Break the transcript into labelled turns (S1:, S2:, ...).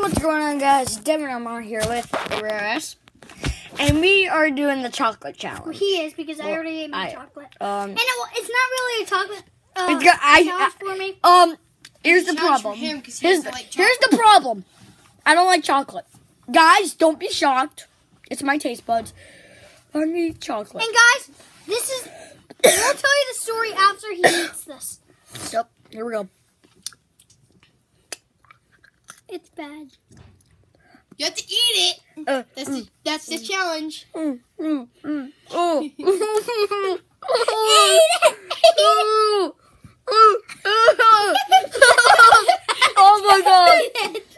S1: What's going on, guys? Devin Amar here with RS, and we are doing the chocolate challenge.
S2: Well, he is because I already ate my chocolate.
S1: And
S2: it's not really a chocolate challenge for me.
S1: Here's the problem. Here's the problem. I don't like chocolate. Guys, don't be shocked. It's my taste buds. I need chocolate.
S2: And guys, this is. We'll tell you the story after he eats this.
S1: Yep. Here we go.
S2: It's bad.
S3: You have to eat it. That's the challenge.
S1: Oh. Oh my god.